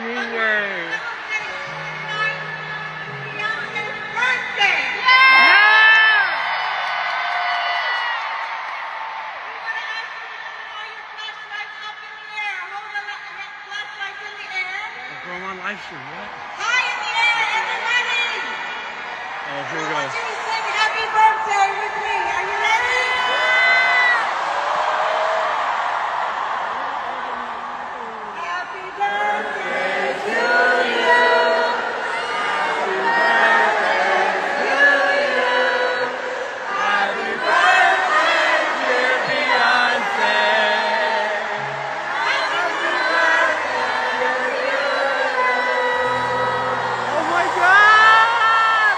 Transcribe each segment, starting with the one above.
Yay! Going on live stream, what? High in the air, everybody! Oh, here we I go. want you to sing happy birthday with me. Are you ready? Happy birthday to you. Happy birthday to you. Happy birthday, dear Beyonce. Oh my God!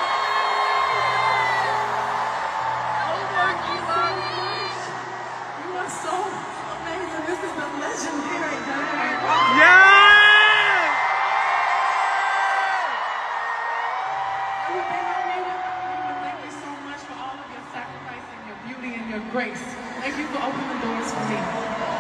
You are so amazing. This is the legendary Diane. Yes! Thank you so much for all of your sacrifice and your beauty and your grace. Thank you for opening the doors for me.